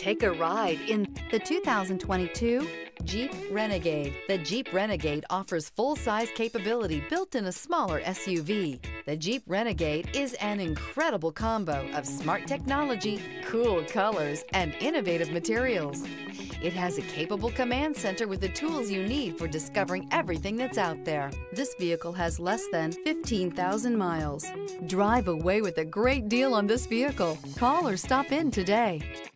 Take a ride in the 2022 Jeep Renegade. The Jeep Renegade offers full-size capability built in a smaller SUV. The Jeep Renegade is an incredible combo of smart technology, cool colors, and innovative materials. It has a capable command center with the tools you need for discovering everything that's out there. This vehicle has less than 15,000 miles. Drive away with a great deal on this vehicle. Call or stop in today.